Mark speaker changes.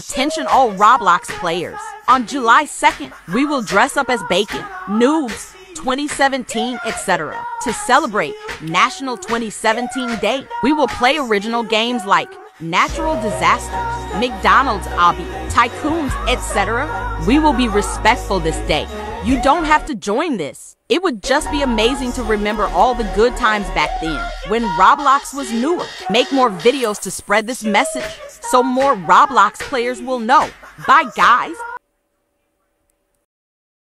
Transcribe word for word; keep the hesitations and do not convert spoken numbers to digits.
Speaker 1: Attention all Roblox players. On July second, we will dress up as Bacon, Noobs, twenty seventeen, et cetera. To celebrate National twenty seventeen Day, we will play original games like Natural Disasters, McDonald's Obby, Tycoons, et cetera. We will be respectful this day. You don't have to join this. It would just be amazing to remember all the good times back then, when Roblox was newer. Make more videos to spread this message so more Roblox players will know. Bye guys!